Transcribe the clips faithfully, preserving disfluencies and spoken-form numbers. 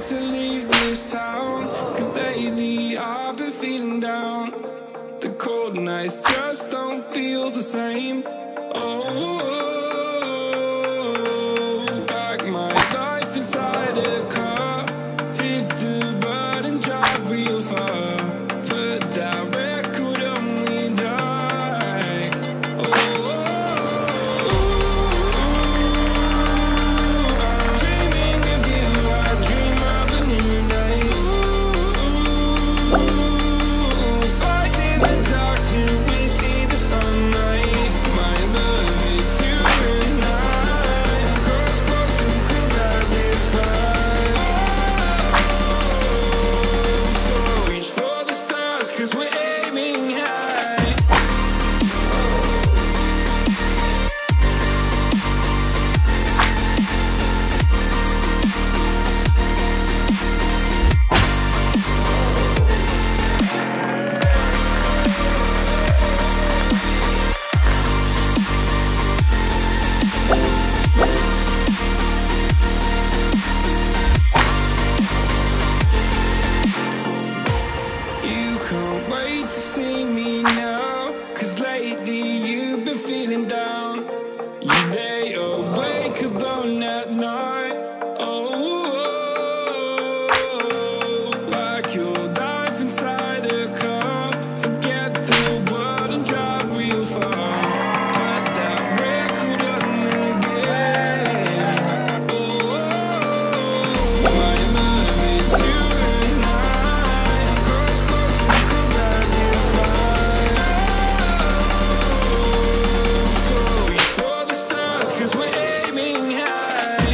to leave this town, cause lately I've been feeling down. The cold nights just don't feel the same. Oh, like my life inside a car, hit the button, drive real far. Put that record on me like, oh, I'm dreaming of you, I dream of a new life. Fighting the dark till we see the sunlight. My love, it's you and I. Close, close, and could light this fire. So reach for the stars, cause we're aiming high. You can't wait to see me now, cause lately you've been feeling down. You lay awake alone at night. Oh, like your life inside a car. Forget the world and drive real far. Put that record on again. Oh, my love, it's you and I. Close, close, and could light this fire. So reach for the stars, cause we're aiming high.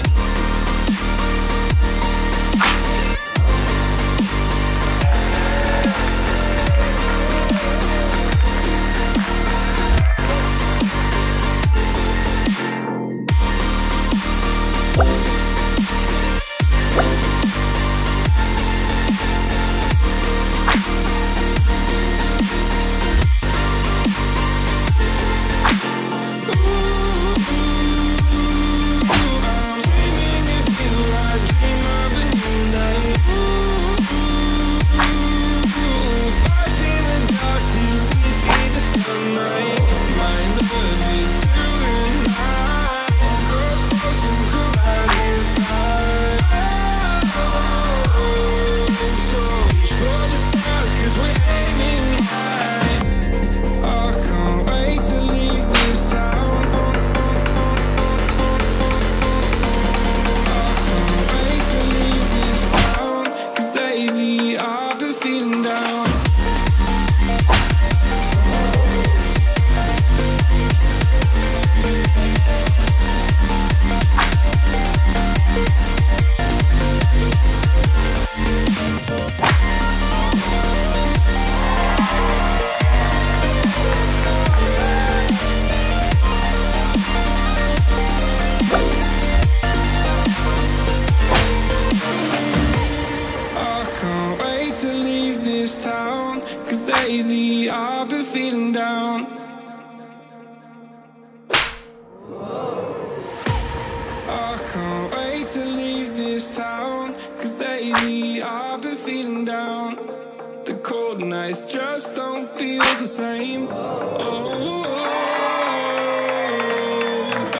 I'm dreaming of you, I dream of a new life. Fighting the dark till we see the sunlight. My love, it's you and I. Close, close, and could light this fire. So reach for the stars, cause we're aiming high. I can't wait to leave this town. Wait to leave this town, cause lately I've been feeling down. I can't wait to leave this town, cause lately I've been feeling down. I can't wait to leave this town, cause lately I've been feeling down. The cold nights just don't feel the same. Oh,